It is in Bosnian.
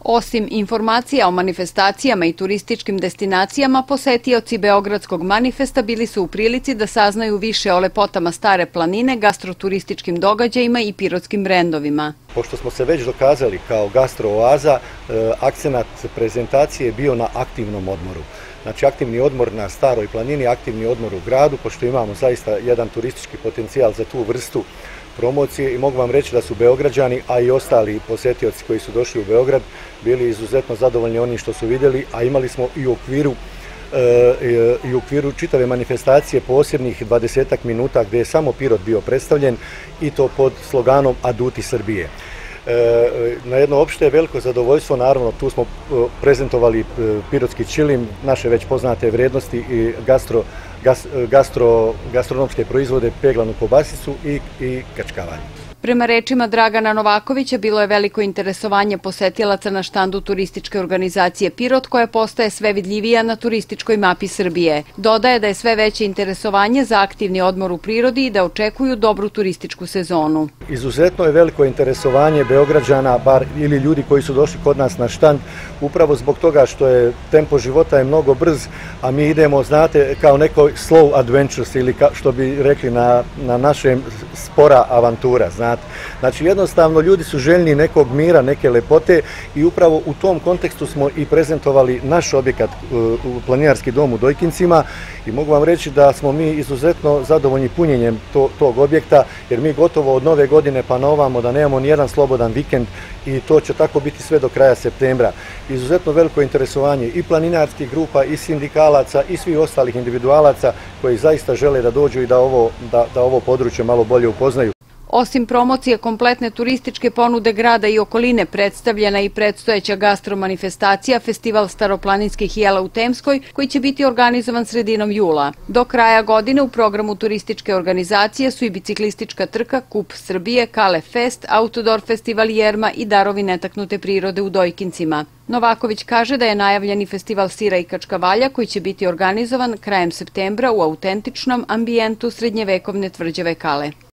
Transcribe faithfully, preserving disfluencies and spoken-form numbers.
Osim informacija o manifestacijama i turističkim destinacijama, posetioci Beogradskog manifesta bili su u prilici da saznaju više o lepotama Stare planine, gastroturističkim događajima i pirotskim brendovima. Pošto smo se već dokazali kao gastrooaza, akcenat prezentacije je bio na aktivnom odmoru. Znači aktivni odmor na Staroj planini, aktivni odmor u gradu, pošto imamo zaista jedan turistički potencijal za tu vrstu promocije i mogu vam reći da su Beograđani, a i ostali posetioci koji su došli u Beograd, bili izuzetno zadovoljni onim što su vidjeli, a imali smo i u okviru i u okviru čitave manifestacije posebnih dvadesetak minuta gdje je samo Pirot bio predstavljen i to pod sloganom Aduti Srbije. Na jedno opšte veliko zadovoljstvo, naravno tu smo prezentovali pirotski čilim, naše već poznate vrijednosti i gastro, gastro, gastronomske proizvode, peglanu kobasicu i, i kačkavanje. Prema rečima Dragana Novakovića, bilo je veliko interesovanje posetilaca na štandu turističke organizacije Pirot, koja postaje sve vidljivija na turističkoj mapi Srbije. Dodaje da je sve veće interesovanje za aktivni odmor u prirodi i da očekuju dobru turističku sezonu. Izuzetno je veliko interesovanje Beograđana, bar ili ljudi koji su došli kod nas na štand, upravo zbog toga što je tempo života je mnogo brz, a mi idemo, znate, kao neko slow adventures ili ka, što bi rekli na, na našem spora avantura, znate. Znači jednostavno ljudi su željni nekog mira, neke lepote i upravo u tom kontekstu smo i prezentovali naš objekat u Planinarski dom u Dojkincima i mogu vam reći da smo mi izuzetno zadovoljni punjenjem to, tog objekta, jer mi gotovo od nove godine pa na ovamo da nemamo nijedan slobodan vikend i to će tako biti sve do kraja septembra. Izuzetno veliko interesovanje i planinarskih grupa i sindikalaca i svih ostalih individualaca koji zaista žele da dođu i da ovo, da, da ovo područje malo bolje upoznaju. Osim promocije kompletne turističke ponude grada i okoline, predstavljena i predstojeća gastromanifestacija Festival staroplaninskih jela u Temskoj, koji će biti organizovan sredinom jula. Do kraja godine u programu turističke organizacije su i biciklistička trka, Kup Srbije, Kale Fest, Outdoor festival Jerma i Darovi netaknute prirode u Dojkincima. Novaković kaže da je najavljeni festival sira i kačkavalja koji će biti organizovan krajem septembra u autentičnom ambijentu srednjevekovne tvrđave Kale.